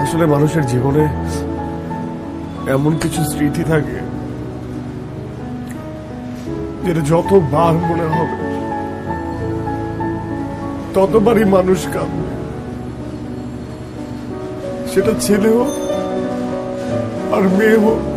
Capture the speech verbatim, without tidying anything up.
আসলে মানুষের জীবনে এমন কিছু স্মৃতি থাকে যেটা যতবার মনে হবে ততবারই মানুষ কাঁদবে, সেটা ছেলে হোক আর মেয়ে হোক।